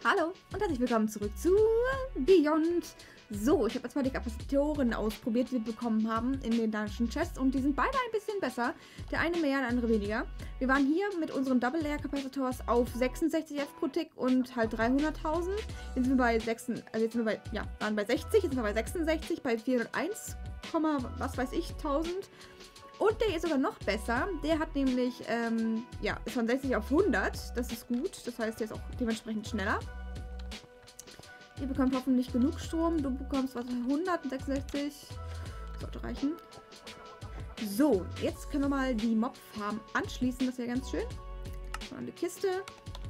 Hallo und herzlich willkommen zurück zu Beyond. So, ich habe jetzt mal die Kapazitoren ausprobiert, die wir bekommen haben in den Dungeon Chests und die sind beide ein bisschen besser. Der eine mehr, der andere weniger. Wir waren hier mit unseren Double Layer Kapazitors auf 66 F pro Tick und halt 300.000. Jetzt sind wir bei 6, also jetzt sind wir bei, ja, waren bei 60, jetzt sind wir bei 66, bei 401, was weiß ich, 1000. Und der ist sogar noch besser. Der hat nämlich, ja, ist von 60 auf 100. Das ist gut. Das heißt, der ist auch dementsprechend schneller. Ihr bekommt hoffentlich genug Strom. Du bekommst was 166. Sollte reichen. So, jetzt können wir mal die Mob-Farm anschließen. Das wäre ganz schön. Mal eine Kiste.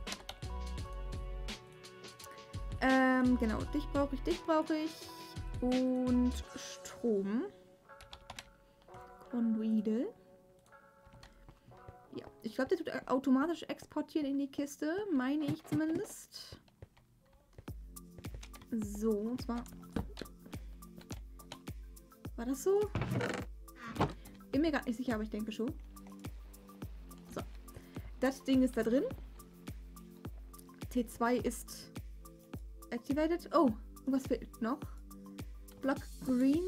Genau, dich brauche ich. Und Strom. Conduide. Ja, ich glaube, der tut automatisch exportieren in die Kiste, meine ich zumindest. So, und zwar... War das so? Bin mir gerade nicht sicher, aber ich denke schon. So. Das Ding ist da drin. T2 ist activated. Oh, und was fehlt noch? Block Green.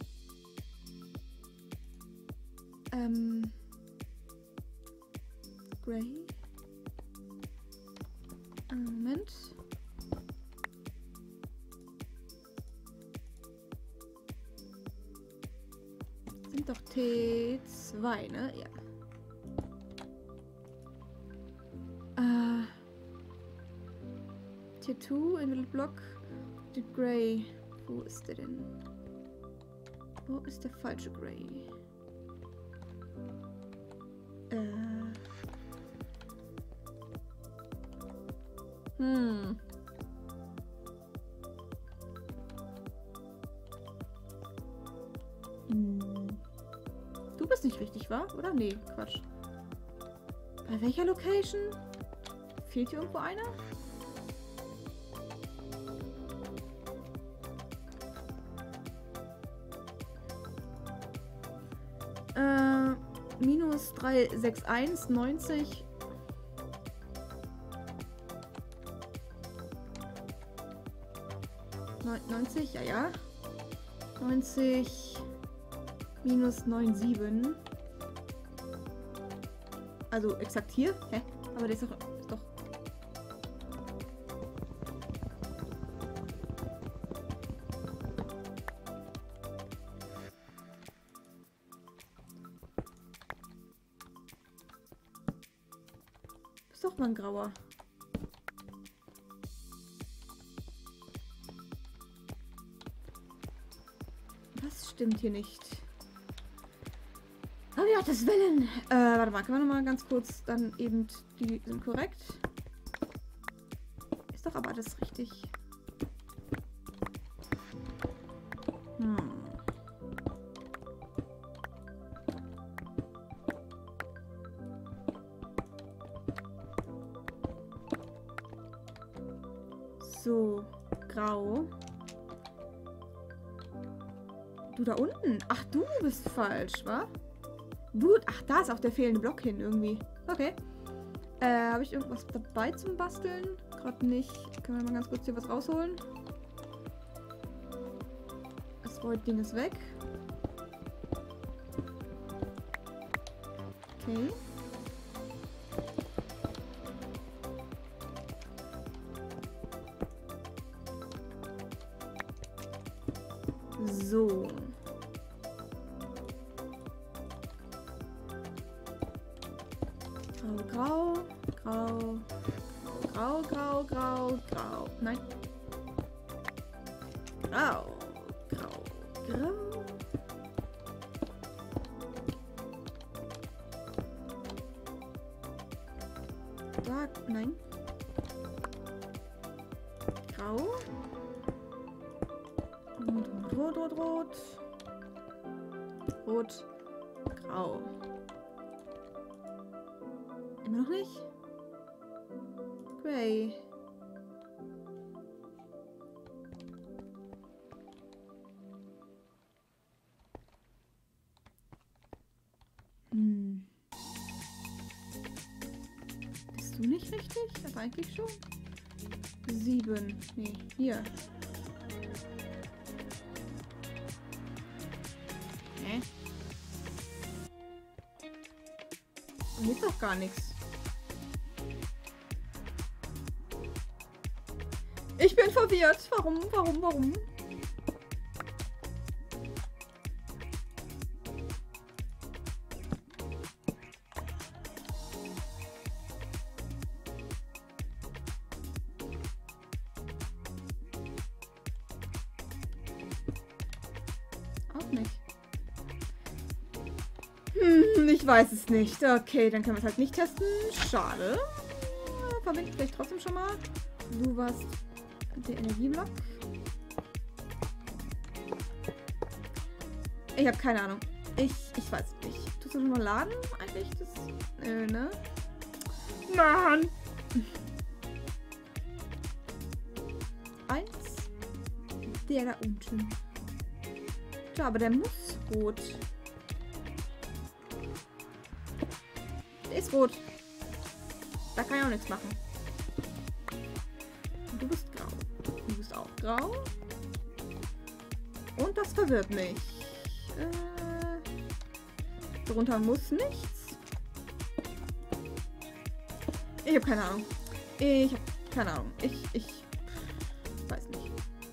Gray. Moment. Sind doch T2, ne? Ja. T2 in Little Block. The Gray. Wo ist der denn? Wo ist der falsche Gray? Du bist nicht richtig, wa? Oder? Nee, Quatsch. Bei welcher Location? Fehlt hier irgendwo einer? Minus 361, 90. Ja. 90 minus 97. Also exakt hier. Hä? Aber der ist doch... Ist doch mal ein grauer. Das stimmt hier nicht. Oh ja, das Willen. Warte mal, können wir noch mal ganz kurz dann eben, die sind korrekt. Ist doch aber alles richtig. So, grau. Du da unten. Ach, du bist falsch, wa? Du, ach, da ist auch der fehlende Block hin irgendwie. Okay. Habe ich irgendwas dabei zum Basteln? Gerade nicht. Können wir mal ganz kurz hier was rausholen? Das Void-Ding ist weg. Okay. So. Grau. Nein. Grau. Da, nein. Grau. Rot. Grau. Immer noch nicht? Gray. Bist du nicht richtig? Aber eigentlich schon. 7. Nee, hier. Hä? Hier ist doch gar nichts. Ich bin verwirrt. Warum? Auch nicht. Ich weiß es nicht. Okay, dann können wir es halt nicht testen. Schade. Verbinde ich vielleicht trotzdem schon mal. Du warst der Energieblock. Ich habe keine Ahnung. Ich weiß es nicht. Tust du schon mal laden eigentlich? Das, ne? Mann! 1. Der da unten. Ja, aber der muss rot. Der ist rot. Da kann ich auch nichts machen. Du bist grau. Du bist auch grau. Und das verwirrt mich. Darunter muss nichts. Ich habe keine Ahnung. Ich weiß nicht.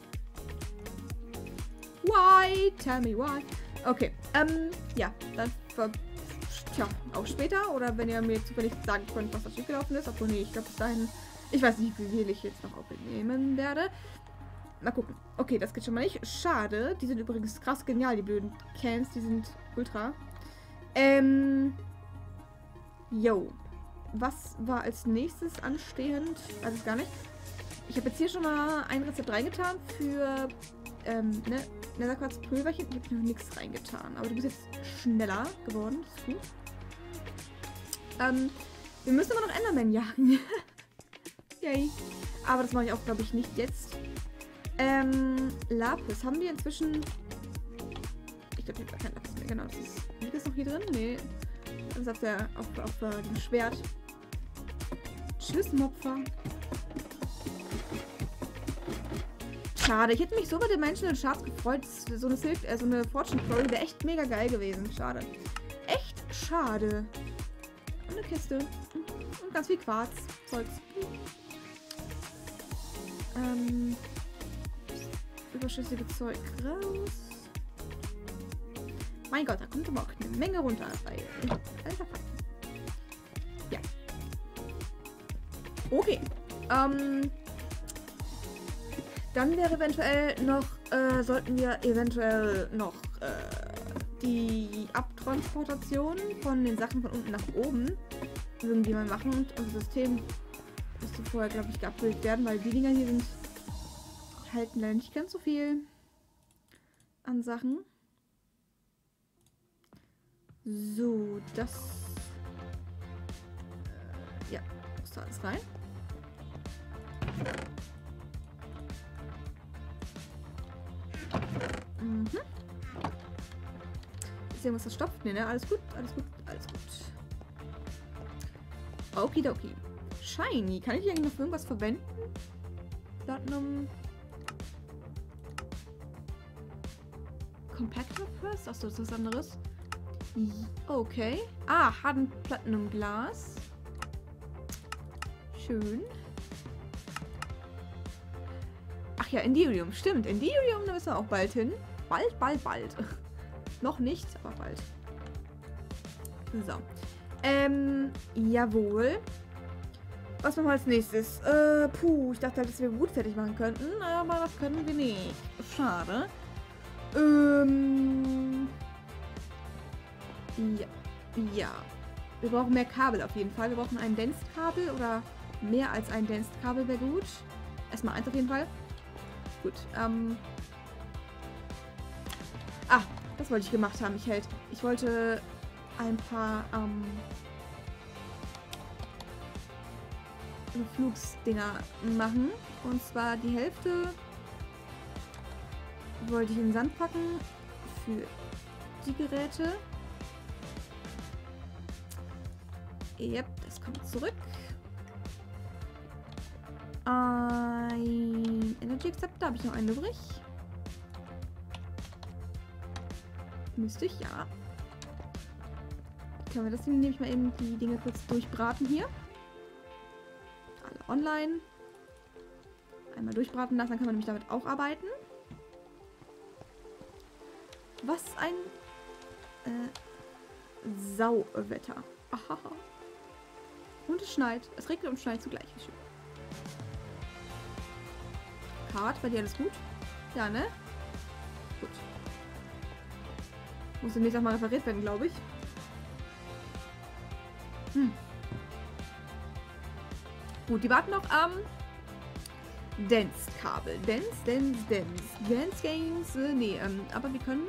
Why? Tell me why. Okay. Ja, dann tja, auch später. Oder wenn ihr mir zufällig sagen könnt, was da schiefgelaufen ist. Obwohl, nee, ich glaube bis dahin. Ich weiß nicht, wie viel ich jetzt noch aufnehmen werde. Mal gucken. Okay, das geht schon mal nicht. Schade. Die sind übrigens krass genial, die blöden Cans. Die sind ultra. Yo. Was war als nächstes anstehend? Weiß ich gar nicht. Ich habe jetzt hier schon mal ein Rezept reingetan für Netherquarz-Pulverchen. Ich habe noch nichts reingetan. Aber du bist jetzt schneller geworden. Das ist gut. Wir müssen aber noch Enderman jagen. Yay. Aber das mache ich auch, glaube ich, nicht jetzt. Lapis. Haben wir inzwischen... Ich glaube, ich habe kein Lapis mehr. Genau, das ist... Liegt das noch hier drin? Nee. Das ist auf dem Schwert. Tschüss, Mopfer. Schade. Ich hätte mich so bei den Dimensional Shards gefreut. So eine Fortune Glory wäre echt mega geil gewesen. Schade. Echt schade. Und eine Kiste. Und ganz viel Quarz. Zeugs. Überschüssige Zeug raus. Mein Gott, da kommt aber auch eine Menge runter. Alter Fuck. Ja. Okay. Dann wäre eventuell noch, sollten wir eventuell noch die Abtransportation von den Sachen von unten nach oben irgendwie mal machen. Und unser System müsste vorher, glaube ich, geupdatet werden, weil die Dinger hier sind halten leider nicht ganz so viel an Sachen. So, das ja, muss da alles rein. Mhm. Ist irgendwas verstopft? Nee, ne? Alles gut, alles gut, alles gut. Okidoki. Shiny. Kann ich die eigentlich noch für irgendwas verwenden? Platinum. Compactor Press? Achso, das ist was anderes. Okay. Ah, Harden Platinum Glas. Schön. Ach ja, Enderium. Stimmt, Enderium, da müssen wir auch bald hin. Bald. Noch nicht, aber bald. So. Jawohl. Was machen wir als nächstes? Ich dachte halt, dass wir Wut fertig machen könnten, aber das können wir nicht. Schade. Ja. Wir brauchen mehr Kabel auf jeden Fall. Wir brauchen ein Denstkabel oder mehr als ein Denstkabel wäre gut. Erstmal eins auf jeden Fall. Gut. Das wollte ich gemacht haben. Ich wollte ein paar Flugsdinger machen. Und zwar die Hälfte wollte ich in den Sand packen für die Geräte. Yep, das kommt zurück. Ein Energy Acceptor. Habe ich noch einen übrig? Müsste ich, ja. Können wir das Ding, nehme ich mal eben die Dinge kurz durchbraten hier. Alle online. Einmal durchbraten lassen, dann kann man nämlich damit auch arbeiten. Was ein Sauwetter. Aha. Und es schneit. Es regnet und schneit zugleich. Wie schön. Card, bei dir alles gut? Ja, ne? Gut. Muss demnächst auch mal repariert werden, glaube ich. Gut, die warten noch am Dance-Kabel. Dance Games. Nee, aber wir können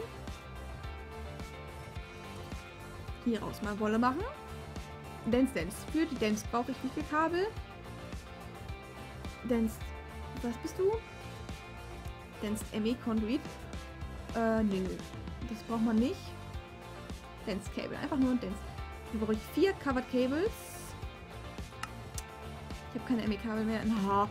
hier raus mal Wolle machen. Dance. Für die Dance brauche ich wie viel Kabel? Dance. Was bist du? Dance ME Conduit. Nee. Das braucht man nicht. Dance Cable. Einfach nur ein Dance. Dann brauche ich 4 Covered Cables. Ich habe keine ME-Kabel mehr. No.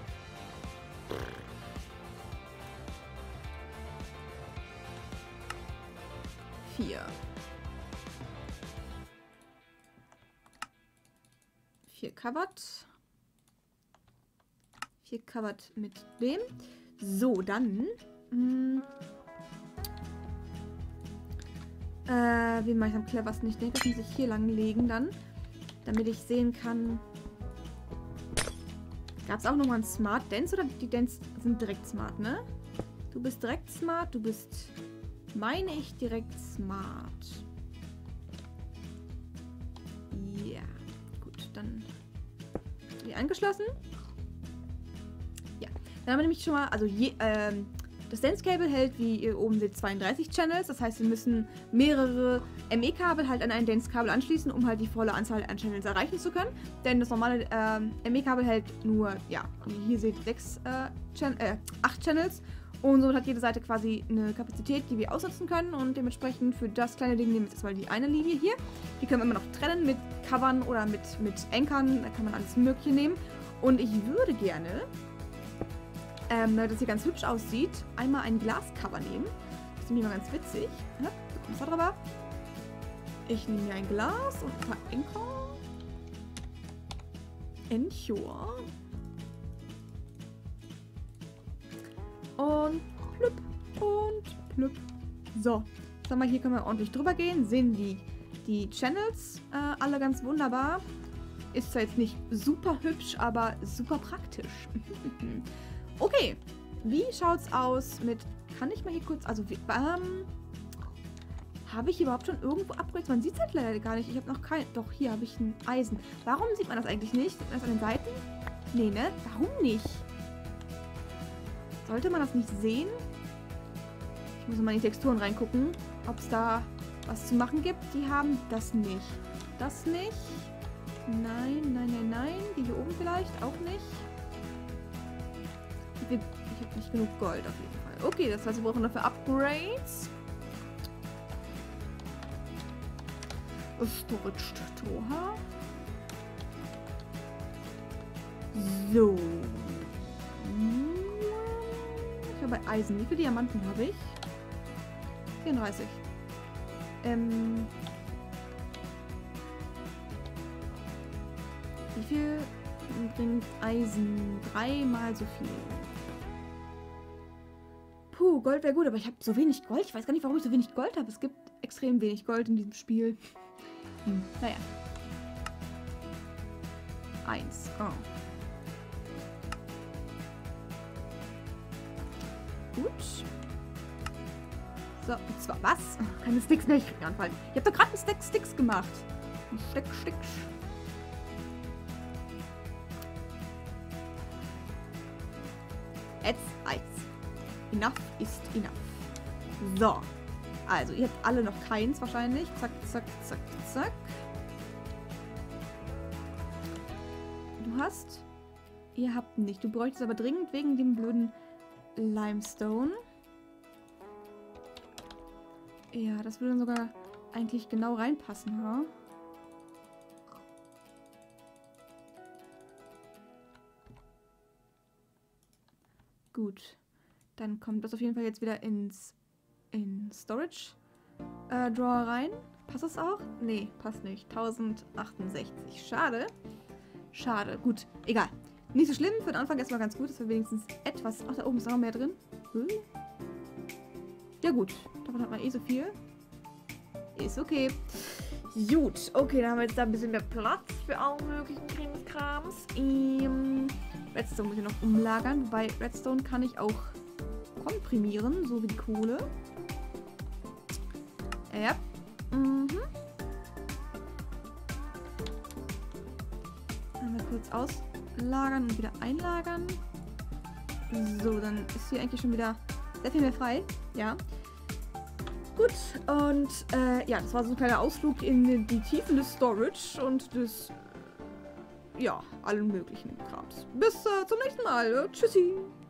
4 Covered. 4 Covered mit dem. So, dann. Wie mache ich am cleversten? Ich denke, das muss ich hier lang legen dann. Damit ich sehen kann. Gab es auch nochmal ein Smart Dance oder die Dance sind direkt smart, ne? Du bist direkt smart, du bist, meine ich, direkt smart. Ja, gut, dann die angeschlossen. Ja, dann haben wir nämlich schon mal, also das Dance Cable hält, wie ihr oben seht, 32 Channels. Das heißt, wir müssen mehrere ME-Kabel halt an ein Dance-Kabel anschließen, um halt die volle Anzahl an Channels erreichen zu können. Denn das normale ME-Kabel hält nur, ja, wie ihr hier seht, 8 Channels. Und somit hat jede Seite quasi eine Kapazität, die wir ausnutzen können. Und dementsprechend für das kleine Ding nehmen wir jetzt erstmal die eine Linie hier. Die können wir immer noch trennen mit Covern oder mit Anchern. Da kann man alles Mögliche nehmen. Und ich würde gerne, damit das hier ganz hübsch aussieht, einmal ein Glascover nehmen. Das ist nämlich mal ganz witzig. Ja, du kommst da drüber. Ich nehme hier ein Glas und ein paar Anchor. Und plüpp und plüpp. So, sag mal, hier können wir ordentlich drüber gehen. Sehen die Channels alle ganz wunderbar. Ist zwar jetzt nicht super hübsch, aber super praktisch. Okay, wie schaut's aus mit... Kann ich mal hier kurz... Also, habe ich überhaupt schon irgendwo Upgrades? Man sieht es halt leider gar nicht. Ich habe noch kein... Doch, hier habe ich ein Eisen. Warum sieht man das eigentlich nicht? Sieht man das an den Seiten? Nee, ne? Warum nicht? Sollte man das nicht sehen? Ich muss mal in die Texturen reingucken, ob es da was zu machen gibt. Die haben das nicht. Das nicht. Nein. Die hier oben vielleicht auch nicht. Ich habe nicht genug Gold auf jeden Fall. Okay, das heißt, wir brauchen dafür Upgrades. Storage Toha. So. Ich habe Eisen. Wie viele Diamanten habe ich? 34. Wie viel bringt Eisen? 3-mal so viel. Puh, Gold wäre gut, aber ich habe so wenig Gold. Ich weiß gar nicht, warum ich so wenig Gold habe. Es gibt extrem wenig Gold in diesem Spiel. Naja. 1. Oh. Gut. So, und zwar was? Keine Sticks mehr, ich krieg einen Anfall. Ich habe doch gerade einen Stack Sticks gemacht. Ein Stack Sticks. Jetzt reicht's. Enough ist enough. So. Also, ihr habt alle noch keins wahrscheinlich. Zack, zack, zack, zack. Du hast... Ihr habt nicht. Du bräuchtest aber dringend wegen dem blöden Limestone. Ja, das würde dann sogar eigentlich genau reinpassen, ha? Gut. Dann kommt das auf jeden Fall jetzt wieder in Storage Drawer rein. Passt das auch? Nee, passt nicht. 1068. Schade. Schade. Gut, egal. Nicht so schlimm. Für den Anfang erstmal ganz gut, dass wir wenigstens etwas... Ach, da oben ist noch mehr drin. Ja gut. Davon hat man eh so viel. Ist okay. Gut. Okay, dann haben wir jetzt da ein bisschen mehr Platz für allen möglichen Krimskrams. Redstone muss ich noch umlagern. Wobei Redstone kann ich auch komprimieren, so wie die Kohle. Ja. Einmal kurz auslagern und wieder einlagern. So, dann ist hier eigentlich schon wieder sehr viel mehr frei. Ja. Gut, und ja, das war so ein kleiner Ausflug in die Tiefen des Storage und des, ja, allen möglichen Krams. Bis zum nächsten Mal. Tschüssi.